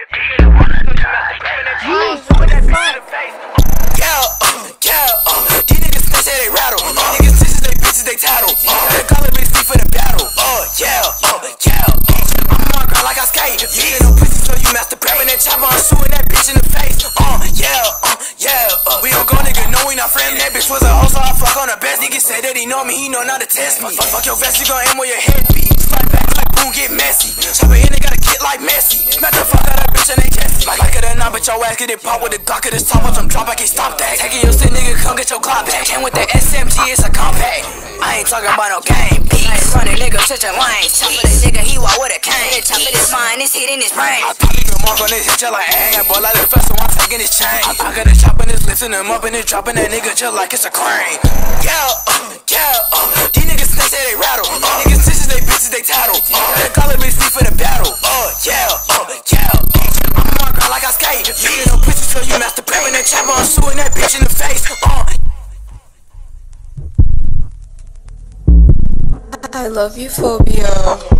These niggas they say they rattle. These niggas sisters, they bitches, they tattle. They call it bitch for the battle. I'm on my ground like I skate. You no pussy, so you master prepping that chopper. I'm shooting that bitch in the face. We don't go, nigga, no, we not friends. That bitch was a hoe, so I fuck on the best. Nigga say that he know me, he know not to test me. Fuck your vest, you gon' aim where your head be. Slide back like boom, get messy. Chopper in, they got a kid like Messi. Smack the fuck out of bitch and they chesty. Like it or not, but your ass get it pop with the Glock at this top. Once I'm drop, I can't stop that. Taking your stick, nigga, come get your clock back. Came with the SMG, it's a compact. I ain't talking about no game. Peace. Running nigga, such a line. Chopper this nigga, he walk with a cane. Chopper this mine, it's hitting his brain. I pop nigga mark on this hit just like ass. That boy like the first, so I'm taking his chain. I got a chopper this, lifting him up and then dropping that nigga just like it's a crane. These niggas they say they rattle. These niggas sisters, they bitches, they tattle. They call it bitch for the battle. I'm on my ground like I skate. You no pussy, so you master prepping that chopper. I'm shooting that bitch in the face. I love you, Phobia.